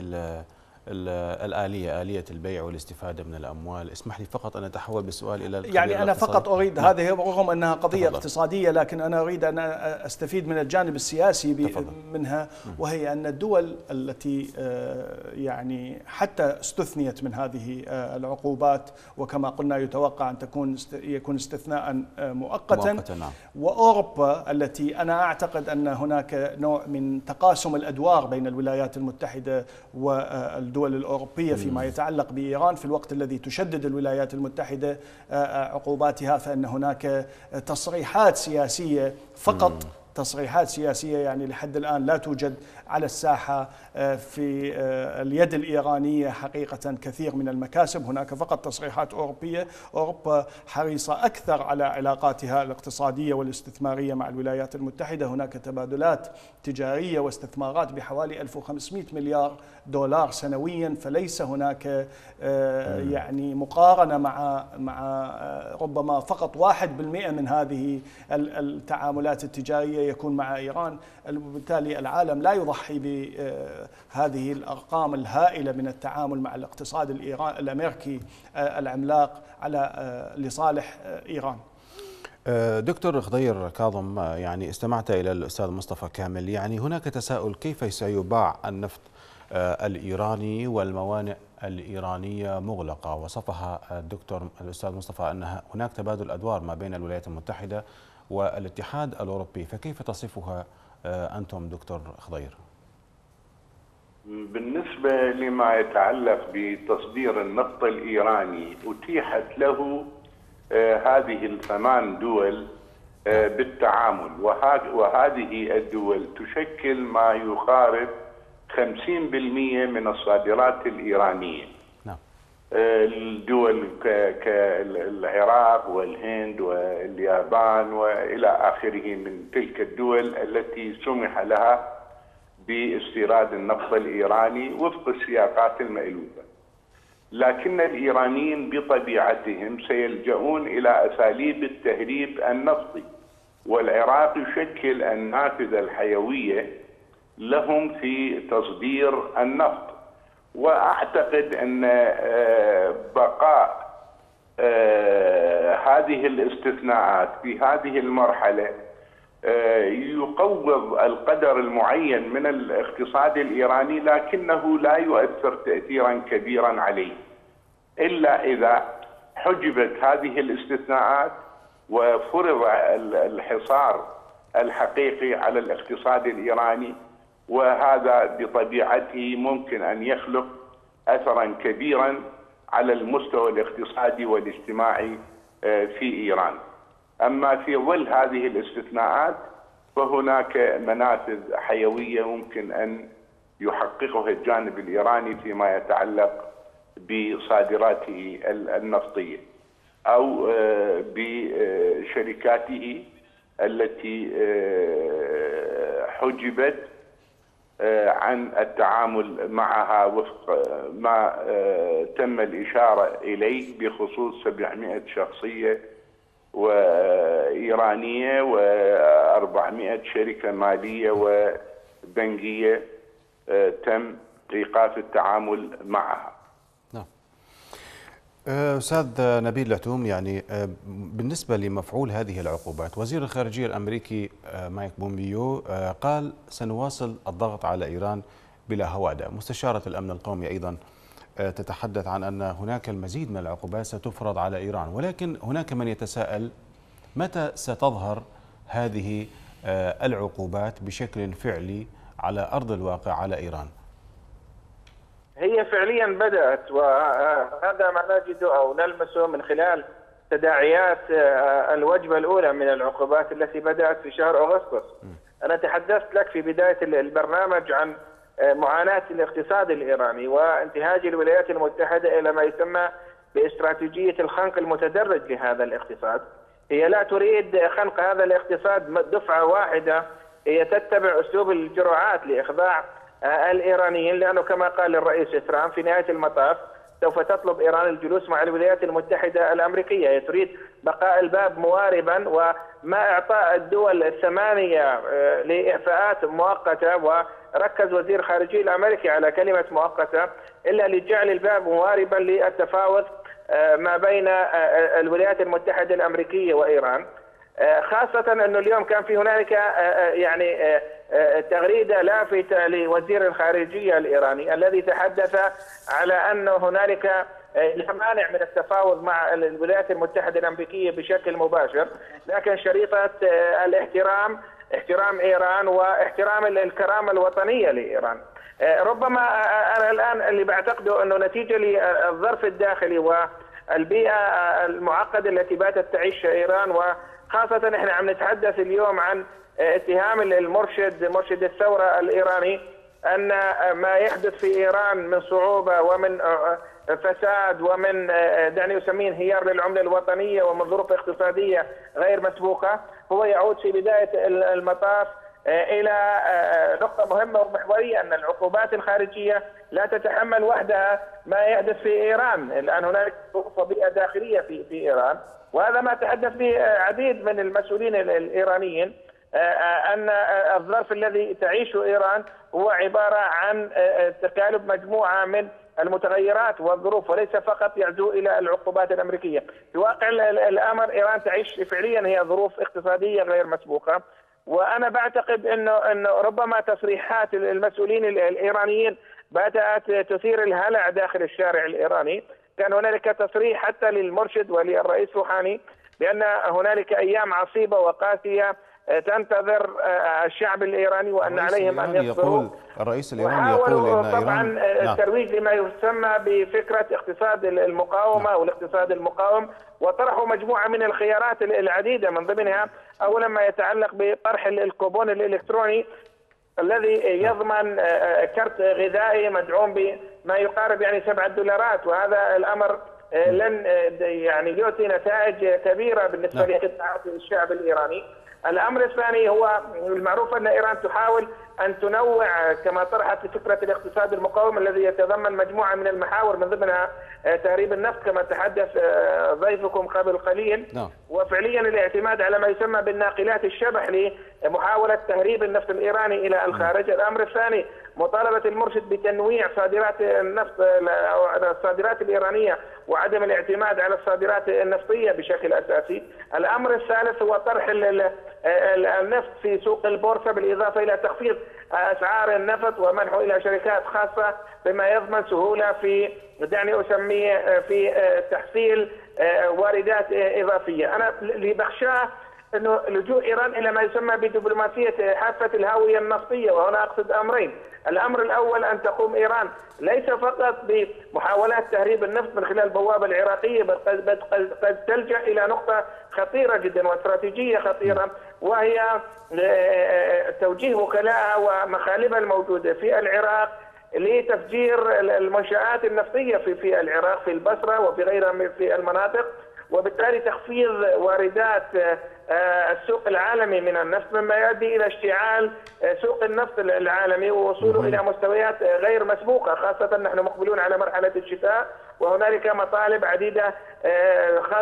Speaker 1: آلية البيع والاستفادة من الأموال، اسمح لي فقط أن أتحول بالسؤال إلى
Speaker 3: يعني أنا فقط أريد هذه رغم أنها قضية اقتصادية، لكن أنا أريد أن أستفيد من الجانب السياسي منها، وهي أن الدول التي يعني حتى استثنيت من هذه العقوبات، وكما قلنا يتوقع أن يكون استثناء مؤقتا، وأوروبا التي أنا أعتقد أن هناك نوع من تقاسم الأدوار بين الولايات المتحدة والدول الأوروبية فيما يتعلق بإيران، في الوقت الذي تشدد الولايات المتحدة عقوباتها، فإن هناك تصريحات سياسية فقط، تصريحات سياسية يعني لحد الآن لا توجد على الساحة في اليد الإيرانية حقيقة كثير من المكاسب، هناك فقط تصريحات أوروبية. أوروبا حريصة أكثر على علاقاتها الاقتصادية والاستثمارية مع الولايات المتحدة، هناك تبادلات تجارية واستثمارات بحوالي 1500 مليار دولار سنويا، فليس هناك يعني مقارنة مع ربما فقط 1% من هذه التعاملات التجارية يكون مع إيران. وبالتالي العالم لا يضحي بهذه الأرقام الهائلة من التعامل مع الاقتصاد الأمريكي العملاق لصالح إيران.
Speaker 1: دكتور خضير كاظم، يعني استمعت إلى الأستاذ مصطفى كامل، يعني هناك تساؤل كيف سيباع النفط الإيراني والموانئ الإيرانية مغلقة، وصفها الأستاذ مصطفى أن هناك تبادل أدوار ما بين الولايات المتحدة والاتحاد الأوروبي، فكيف تصفها أنتم دكتور خضير؟
Speaker 5: بالنسبة لما يتعلق بتصدير النفط الإيراني، أتيحت له هذه ال8 دول بالتعامل، وهذه الدول تشكل ما يقارب 50% من الصادرات الإيرانية. الدول كالعراق والهند واليابان وإلى آخره من تلك الدول التي سمح لها باستيراد النفط الإيراني وفق السياقات المألوفة. لكن الإيرانيين بطبيعتهم سيلجؤون إلى أساليب التهريب النفطي، والعراق يشكل النافذة الحيوية لهم في تصدير النفط. وأعتقد أن بقاء هذه الاستثناءات في هذه المرحلة يقوض القدر المعين من الاقتصاد الإيراني، لكنه لا يؤثر تأثيرا كبيرا عليه إلا إذا حجبت هذه الاستثناءات وفرض الحصار الحقيقي على الاقتصاد الإيراني، وهذا بطبيعته ممكن أن يخلق أثرا كبيرا على المستوى الاقتصادي والاجتماعي في إيران. أما في ظل هذه الاستثناءات فهناك منافذ حيوية ممكن أن يحققها الجانب الإيراني فيما يتعلق بصادراته النفطية أو بشركاته التي حجبت عن التعامل معها وفق ما تم الإشارة إليه بخصوص 700 شخصية وإيرانية و400 شركة مالية وبنكية تم إيقاف التعامل معها.
Speaker 1: أستاذ نبيل لهتوم، يعني بالنسبة لمفعول هذه العقوبات، وزير الخارجية الأمريكي مايك بومبيو قال سنواصل الضغط على إيران بلا هوادة. مستشارة الأمن القومي أيضا تتحدث عن أن هناك المزيد من العقوبات ستفرض على إيران، ولكن هناك من يتساءل متى ستظهر هذه العقوبات بشكل فعلي على أرض الواقع على إيران؟
Speaker 4: هي فعليا بدأت، وهذا ما نجده أو نلمسه من خلال تداعيات الوجبة الأولى من العقوبات التي بدأت في شهر أغسطس. أنا تحدثت لك في بداية البرنامج عن معاناة الاقتصاد الإيراني وانتهاج الولايات المتحدة إلى ما يسمى باستراتيجية الخنق المتدرج لهذا الاقتصاد. هي لا تريد خنق هذا الاقتصاد دفعة واحدة، هي تتبع أسلوب الجرعات لإخضاع الإيرانيين، لأنه كما قال الرئيس ترامب في نهاية المطاف سوف تطلب إيران الجلوس مع الولايات المتحدة الأمريكية. هي تريد بقاء الباب مواربا، وما إعطاء الدول الثمانية لإعفاءات مؤقتة، وركز وزير خارجية الأمريكي على كلمة مؤقتة، إلا لجعل الباب مواربا للتفاوض ما بين الولايات المتحدة الأمريكية وإيران. خاصة أنه اليوم كان في هنالك يعني تغريدة لافتة لوزير الخارجية الإيراني الذي تحدث على أن هنالك لا مانع من التفاوض مع الولايات المتحدة الأمريكية بشكل مباشر، لكن شريطة الاحترام، احترام إيران واحترام الكرامة الوطنية لإيران. ربما أنا الآن اللي بعتقده أنه نتيجة للظرف الداخلي والبيئة المعقدة التي باتت تعيشها إيران، وخاصة احنا عم نتحدث اليوم عن اتهام مرشد الثورة الإيراني أن ما يحدث في إيران من صعوبة ومن فساد ومن دعني أسميه انهيار للعملة الوطنية ومن ظروف اقتصادية غير مسبوقة، هو يعود في بداية المطاف إلى نقطة مهمة ومحورية، أن العقوبات الخارجية لا تتحمل وحدها ما يحدث في إيران. الآن هناك ظروف وبيئة داخلية في إيران، وهذا ما تحدث به عديد من المسؤولين الإيرانيين، أن الظرف الذي تعيشه إيران هو عبارة عن تكالب مجموعة من المتغيرات والظروف، وليس فقط يعزو إلى العقوبات الأمريكية. في واقع الأمر إيران تعيش فعليا هي ظروف اقتصادية غير مسبوقة، وأنا بعتقد أنه ربما تصريحات المسؤولين الإيرانيين بدأت تثير الهلع داخل الشارع الإيراني. كان هنالك تصريح حتى للمرشد وللرئيس روحاني بأن هنالك أيام عصيبة وقاسية تنتظر الشعب الإيراني وأن عليهم أن يصبروا.
Speaker 1: الرئيس الإيراني يقول إن
Speaker 4: طبعا الترويج لما يسمى بفكرة اقتصاد المقاومة أو الاقتصاد المقاوم، وطرحوا مجموعة من الخيارات العديدة، من ضمنها أولا ما يتعلق بطرح الكوبون الإلكتروني الذي يضمن كرت غذائي مدعوم بما يقارب يعني $7، وهذا الأمر لن يعني يعطي نتائج كبيرة بالنسبة لقطاعات الشعب الإيراني. الأمر الثاني هو المعروف أن إيران تحاول أن تنوع كما طرحت فكرة الاقتصاد المقاوم الذي يتضمن مجموعة من المحاور، من ضمنها تهريب النفط كما تحدث ضيفكم قبل قليل، وفعليا الاعتماد على ما يسمى بالناقلات الشبح لمحاولة تهريب النفط الإيراني إلى الخارج. الأمر الثاني مطالبة المرشد بتنويع صادرات النفط أو الصادرات الإيرانية وعدم الاعتماد على الصادرات النفطية بشكل أساسي. الأمر الثالث هو طرح النفط في سوق البورصة بالإضافة إلى تخفيض أسعار النفط ومنحه إلى شركات خاصة بما يضمن سهولة في دعني أسميه في تحصيل واردات إضافية. أنا اللي بخشاه أنه لجوء إيران إلى ما يسمى بدبلوماسية حافة الهاوية النفطية، وهنا أقصد أمرين. الأمر الأول أن تقوم إيران ليس فقط بمحاولات تهريب النفط من خلال البوابة العراقية، بل قد تلجأ إلى نقطة خطيرة جدا واستراتيجية خطيرة، وهي توجيه وكلائها ومخالبها الموجودة في العراق لتفجير المنشآت النفطية في العراق، في البصرة وفي غيرها في المناطق، وبالتالي تخفيض واردات السوق العالمي من النفط، مما يؤدي إلى اشتعال سوق النفط العالمي ووصوله إلى مستويات غير مسبوقة، خاصة نحن مقبلون على مرحلة الشتاء، وهنالك مطالب عديدة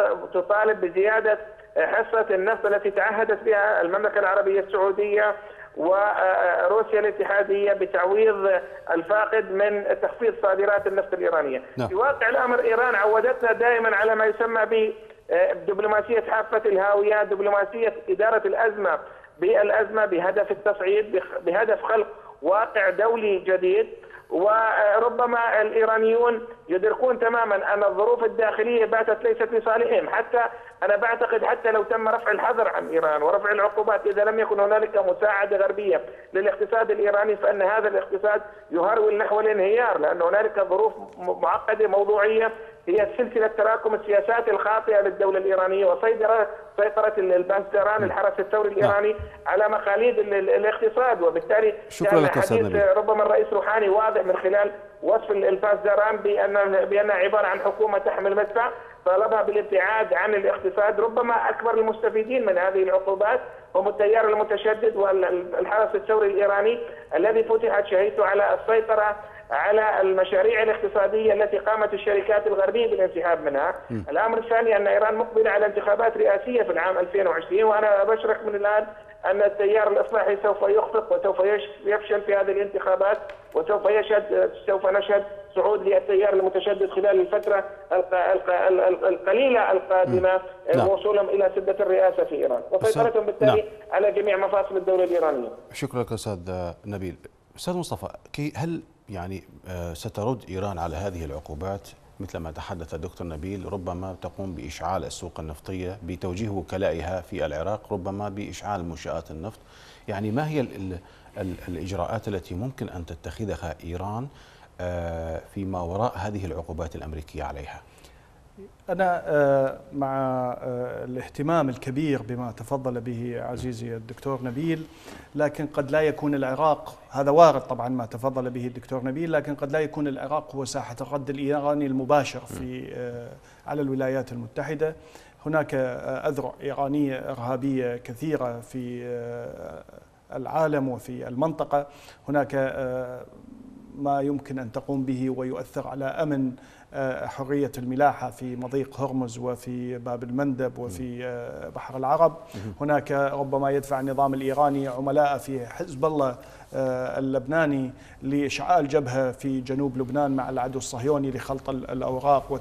Speaker 4: تطالب بزيادة حصة النفط التي تعهدت بها المملكة العربية السعودية وروسيا الاتحادية بتعويض الفاقد من تخفيض صادرات النفط الإيرانية. في واقع الأمر إيران عودتنا دائما على ما يسمى بدبلوماسية حافة الهاوية، دبلوماسية إدارة الأزمة بهدف التصعيد، بهدف خلق واقع دولي جديد. وربما الإيرانيون يدركون تماما أن الظروف الداخلية باتت ليست لصالحهم. حتى أنا بعتقد حتى لو تم رفع الحظر عن إيران ورفع العقوبات، إذا لم يكن هنالك مساعدة غربية للاقتصاد الإيراني فإن هذا الاقتصاد يهرول نحو الانهيار، لأن هنالك ظروف معقدة موضوعية هي سلسلة تراكم السياسات الخاطئة للدولة الإيرانية وسيطرة البازدران الحرس الثوري الإيراني على مخاليد الاقتصاد. وبالتالي كان حديث ربما الرئيس روحاني واضح من خلال وصف البازدران بأنها عبارة عن حكومة تحمل مدفع، طالبها بالابتعاد عن الاقتصاد. ربما أكبر المستفيدين من هذه العقوبات هم التيار المتشدد والحرس الثوري الإيراني الذي فتحت شهيته على السيطرة على المشاريع الاقتصادية التي قامت الشركات الغربية بالانسحاب منها. الأمر الثاني أن إيران مقبلة على انتخابات رئاسية في العام 2020، وأنا أبشرك من الآن أن التيار الإصلاحي سوف يخفق وسوف يفشل في هذه الانتخابات، سوف نشهد صعود للتيار المتشدد خلال الفترة القليلة القادمة وصولهم إلى سدة الرئاسة في إيران وسيطرتهم بالتالي على جميع مفاصل الدولة الإيرانية.
Speaker 1: شكرا لك أستاذ نبيل. أستاذ مصطفى، هل سترد إيران على هذه العقوبات مثل ما تحدث الدكتور نبيل؟ ربما تقوم بإشعال السوق النفطية، بتوجيه وكلائها في العراق، ربما بإشعال منشآت النفط. يعني ما هي الإجراءات التي ممكن أن تتخذها إيران فيما وراء هذه العقوبات الأمريكية عليها؟
Speaker 3: أنا مع الاهتمام الكبير بما تفضل به عزيزي الدكتور نبيل، لكن قد لا يكون العراق، هذا وارد طبعا ما تفضل به الدكتور نبيل، لكن قد لا يكون العراق هو ساحة الرد الإيراني المباشر على الولايات المتحدة. هناك أذرع إيرانية إرهابية كثيرة في العالم وفي المنطقة. هناك ما يمكن أن تقوم به ويؤثر على أمن حرية الملاحة في مضيق هرمز وفي باب المندب وفي بحر العرب. هناك ربما يدفع النظام الإيراني عملاء في حزب الله اللبناني لإشعال جبهة في جنوب لبنان مع العدو الصهيوني لخلط الأوراق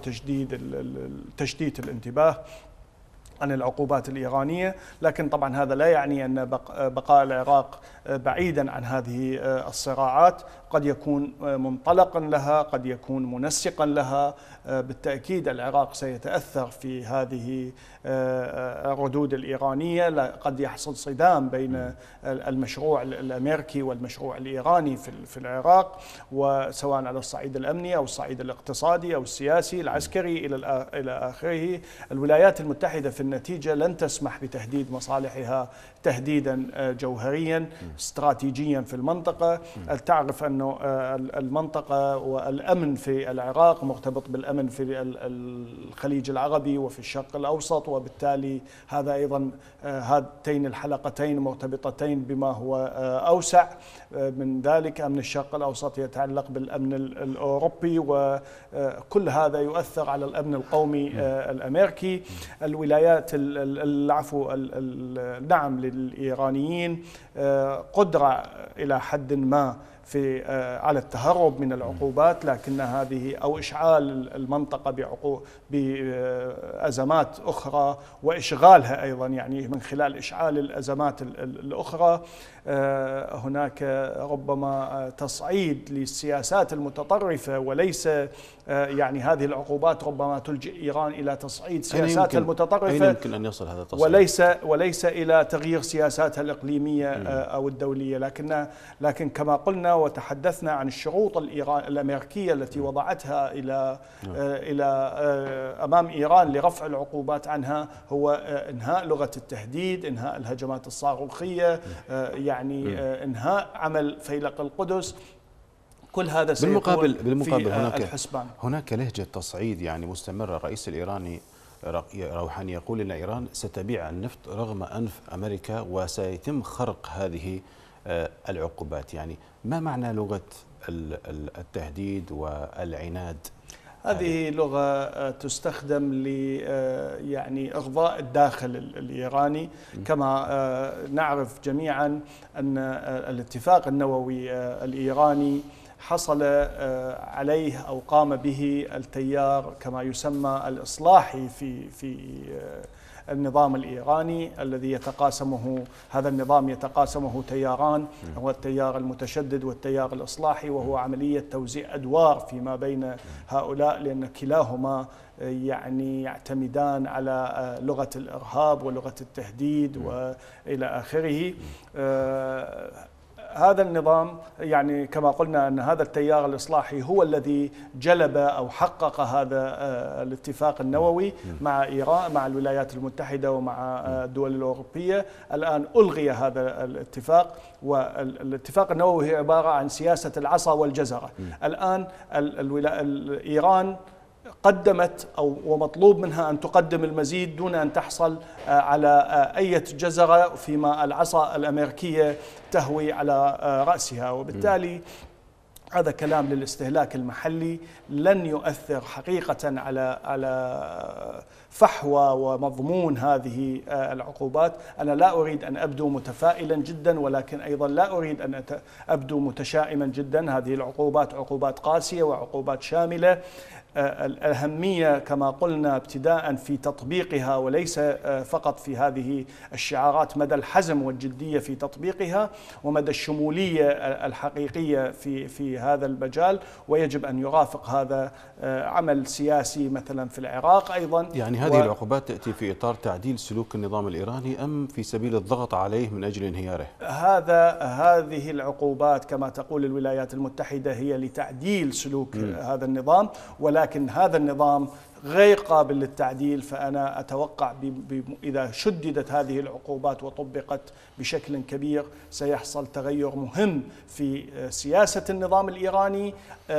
Speaker 3: وتشتيت الانتباه عن العقوبات الإيرانية. لكن طبعا هذا لا يعني أن بقاء العراق بعيدا عن هذه الصراعات، قد يكون منطلقا لها، قد يكون منسقا لها. بالتأكيد العراق سيتأثر في هذه الردود الإيرانية، قد يحصل صدام بين المشروع الأمريكي والمشروع الإيراني في العراق، وسواء على الصعيد الأمني أو الصعيد الاقتصادي أو السياسي العسكري إلى آخره. الولايات المتحدة في النتيجة لن تسمح بتهديد مصالحها تهديدا جوهريا استراتيجيا في المنطقة. تعرف أن المنطقة والأمن في العراق مرتبط بالأمن في الخليج العربي وفي الشرق الأوسط، وبالتالي هذا أيضا هاتين الحلقتين مرتبطتين بما هو أوسع من ذلك. أمن الشرق الأوسط يتعلق بالأمن الأوروبي، وكل هذا يؤثر على الأمن القومي الأمريكي. الولايات نعم للإيرانيين قدرة إلى حد ما على التهرب من العقوبات، لكن هذه أو إشعال المنطقة بأزمات أخرى وإشغالها أيضا، يعني من خلال إشعال الأزمات الأخرى. هناك ربما تصعيد للسياسات المتطرفة، وليس يعني هذه العقوبات ربما تلجئ إيران إلى تصعيد سياساتها المتطرفة،
Speaker 1: يمكن أن يصل هذا التصعيد
Speaker 3: وليس إلى تغيير سياساتها الإقليمية أو الدولية. لكن كما قلنا وتحدثنا عن الشروط الأمريكية التي وضعتها إلى أمام إيران لرفع العقوبات عنها، هو إنهاء لغة التهديد، إنهاء الهجمات الصاروخية، يعني إنهاء عمل فيلق القدس. كل هذا سيكون
Speaker 1: بالمقابل
Speaker 3: في الحسبان.
Speaker 1: هناك لهجة تصعيد يعني مستمرة. الرئيس الإيراني روحاني يقول أن إيران ستبيع النفط رغم أنف أمريكا وسيتم خرق هذه العقوبات. يعني ما معنى لغة التهديد والعناد؟
Speaker 3: هذه لغة تستخدم ل يعني إرضاء الداخل الإيراني. كما نعرف جميعا أن الاتفاق النووي الإيراني حصل عليه أو قام به التيار كما يسمى الإصلاحي في النظام الإيراني الذي يتقاسمه هذا النظام يتقاسمه تياران، هو التيار المتشدد والتيار الإصلاحي، وهو عملية توزيع أدوار فيما بين هؤلاء، لأن كلاهما يعني يعتمدان على لغة الإرهاب ولغة التهديد وإلى آخره. هذا النظام يعني كما قلنا أن هذا التيار الإصلاحي هو الذي جلب أو حقق هذا الاتفاق النووي مع إيران، مع الولايات المتحدة ومع الدول الأوروبية. الآن ألغي هذا الاتفاق، والاتفاق النووي هي عبارة عن سياسة العصا والجزرة. الآن إيران قدمت ومطلوب منها أن تقدم المزيد دون أن تحصل على أي جزرة فيما العصا الأمريكية تهوي على رأسها، وبالتالي هذا كلام للاستهلاك المحلي لن يؤثر حقيقة على فحوى ومضمون هذه العقوبات. أنا لا أريد أن أبدو متفائلا جدا، ولكن أيضا لا أريد أن أبدو متشائما جدا. هذه العقوبات عقوبات قاسية وعقوبات شاملة. الأهمية كما قلنا ابتداء في تطبيقها وليس فقط في هذه الشعارات، مدى الحزم والجدية في تطبيقها ومدى الشمولية الحقيقية في هذا المجال. ويجب أن يرافق هذا عمل سياسي مثلا في العراق أيضا.
Speaker 1: يعني هذه العقوبات تأتي في إطار تعديل سلوك النظام الإيراني أم في سبيل الضغط عليه من أجل انهياره؟
Speaker 3: هذه العقوبات كما تقول الولايات المتحدة هي لتعديل سلوك هذا النظام، ولكن هذا النظام غير قابل للتعديل. فأنا أتوقع إذا شددت هذه العقوبات وطبقت بشكل كبير سيحصل تغير مهم في سياسة النظام الإيراني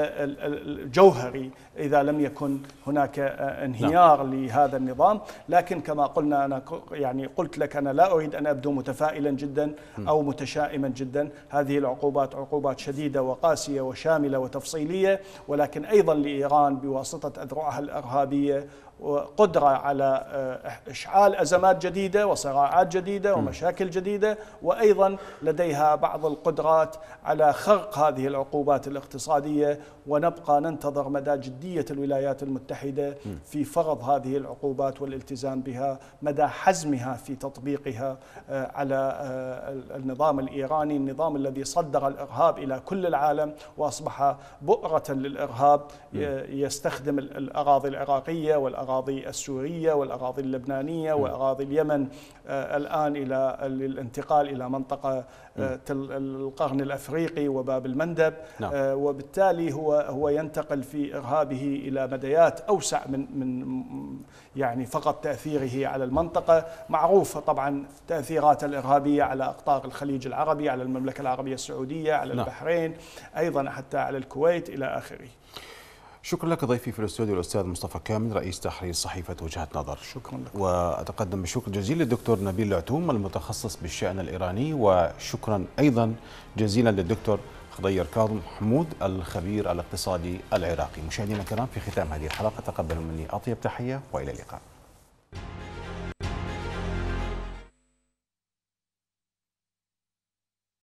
Speaker 3: الجوهري إذا لم يكن هناك انهيار لهذا النظام. لكن كما قلنا أنا يعني قلت لك أنا لا أريد أن أبدو متفائلا جدا أو متشائما جدا. هذه العقوبات عقوبات شديدة وقاسية وشاملة وتفصيلية، ولكن أيضا لإيران بواسطة أذرعها الإرهابية وقدرة على إشعال أزمات جديدة وصراعات جديدة ومشاكل جديدة، وأيضا لديها بعض القدرات على خرق هذه العقوبات الاقتصادية. ونبقى ننتظر مدى جدية الولايات المتحدة في فرض هذه العقوبات والالتزام بها، مدى حزمها في تطبيقها على النظام الإيراني، النظام الذي صدر الإرهاب إلى كل العالم وأصبح بؤرة للإرهاب، يستخدم الأراضي العراقية والأراضي السورية والأراضي اللبنانية وأراضي اليمن الآن إلى الانتقال إلى منطقة القرن الأفريقي وباب المندب. وبالتالي هو ينتقل في إرهابه إلى مديات أوسع من يعني فقط تأثيره على المنطقة. معروفة طبعا تأثيرات الإرهابية على أقطار الخليج العربي، على المملكة العربية السعودية، على البحرين، أيضا حتى على الكويت إلى آخره.
Speaker 1: شكرا لك ضيفي في الاستوديو الأستاذ مصطفى كامل رئيس تحرير صحيفة وجهة نظر.
Speaker 3: شكرا لك.
Speaker 1: وأتقدم بالشكر الجزيل للدكتور نبيل العتوم المتخصص بالشأن الإيراني، وشكرا أيضا جزيلا للدكتور خضير كاظم حمود الخبير الاقتصادي العراقي. مشاهدينا الكرام، في ختام هذه الحلقة تقبلوا مني أطيب تحية وإلى اللقاء.